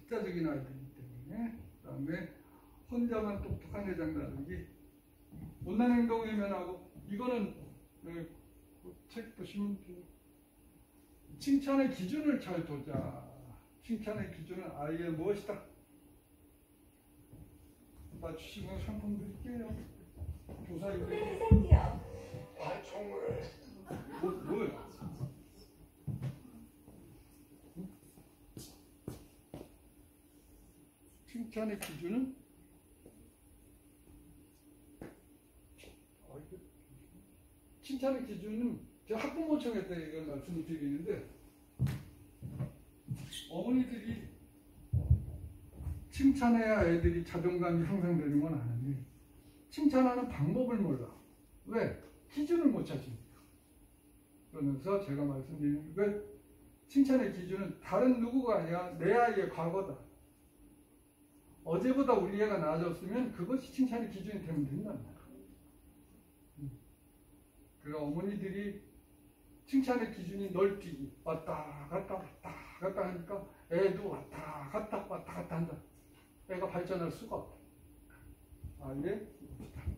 독자적인 아이들이기 때문에. 그 다음에 혼자만 똑똑한 애장 나누기, 못난 행동 외면하고, 이거는 책 보시면 칭찬의 기준을 잘 두자. 칭찬의 기준은 아이의 무엇이다. 맞추시면 상품 드릴게요. 조사 이거. 생기요. 총을. 뭐야? 칭찬의 기준은 칭찬의 기준은 제가 학부모청에 때 이걸 말씀을 드리는데, 어머니들이 칭찬해야 애들이 자존감이 향상되는 건 아니에요. 칭찬하는 방법을 몰라. 왜? 기준을 못 찾으니까. 그러면서 제가 말씀드리는 게, 칭찬의 기준은 다른 누구가 아니라 내 아이의 과거다. 어제보다 우리 애가 나아졌으면 그것이 칭찬의 기준이 되면 된답니다. 그러니까 어머니들이 칭찬의 기준이 널뛰기, 왔다 갔다 왔다 갔다 하니까 애도 왔다 갔다 한다. 애가 발전할 수가 없다. 아예